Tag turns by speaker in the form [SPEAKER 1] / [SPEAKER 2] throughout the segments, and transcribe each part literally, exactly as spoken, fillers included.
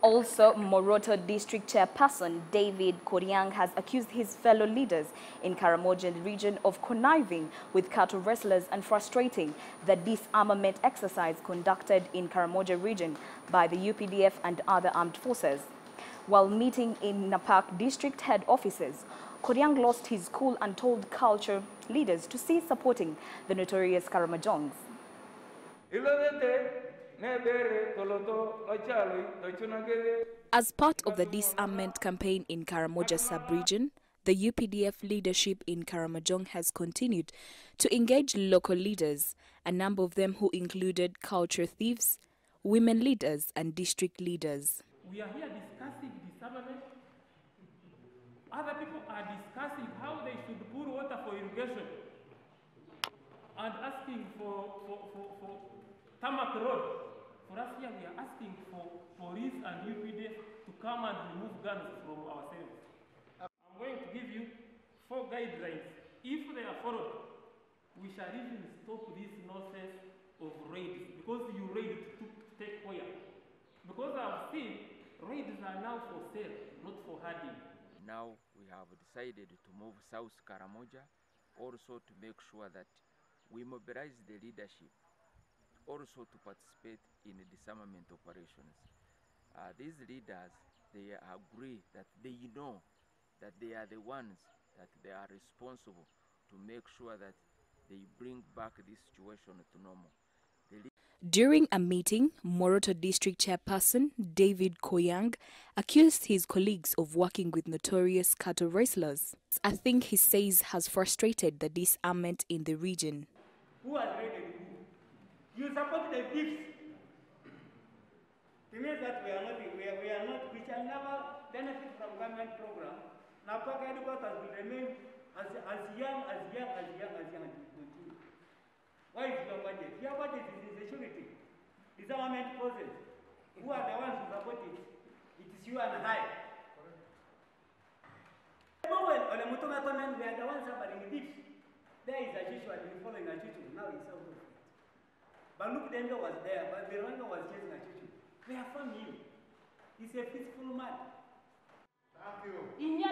[SPEAKER 1] Also, Moroto District Chairperson David Koryang has accused his fellow leaders in Karamoja region of conniving with cattle wrestlers and frustrating the disarmament exercise conducted in Karamoja region by the U P D F and other armed forces. While meeting in Napak district head offices, Koryang lost his cool and told culture leaders to cease supporting the notorious Karamojongs. As part of the disarmament campaign in Karamoja sub-region, the U P D F leadership in Karamojong has continued to engage local leaders, a number of them who included culture thieves, women leaders and district leaders.
[SPEAKER 2] We are here discussing disarmament. Other people are discussing how they should pour water for irrigation and asking for, for, for, for tarmac road. For us here, we are asking for police and U P D F to come and remove guns from ourselves. I'm going to give you four guidelines. If they are followed, we shall even stop this nonsense of raids, because you raid to take where? Because I've seen raids are now for sale, not for herding.
[SPEAKER 3] Now we have decided to move South Karamoja, also to make sure that we mobilize the leadership, also to participate in the disarmament operations. Uh, these leaders, they agree that they know that they are the ones that they are responsible to make sure that they bring back this situation to normal.
[SPEAKER 1] During a meeting, Moroto District Chairperson David Koryang accused his colleagues of working with notorious cattle wrestlers, a thing he says has frustrated the disarmament in the region.
[SPEAKER 2] Who has raided who? You support the thieves. It means that we are not, we are, we are not, we shall never benefit from government program. Napak headquarters will remain as, as young, as young, as young, as young. Why is your budget? Your budget is insecurity. Disarmament process. Who are the ones who support it? It is you and I. When on the Mutonga we are the ones suffering this. There is a issue and we're following a issue. Now it's out of it. But look, Denga was there, but Veronica was chasing a issue. We are from you. He's a peaceful man. Thank you.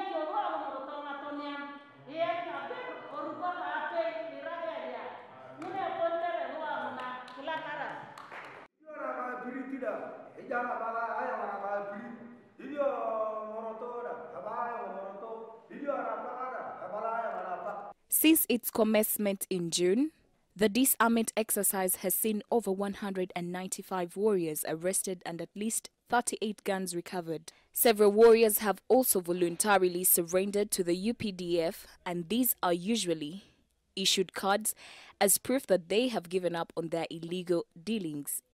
[SPEAKER 1] Since its commencement in June, the disarmament exercise has seen over one hundred ninety-five warriors arrested and at least thirty-eight guns recovered. Several warriors have also voluntarily surrendered to the U P D F, and these are usually issued cards as proof that they have given up on their illegal dealings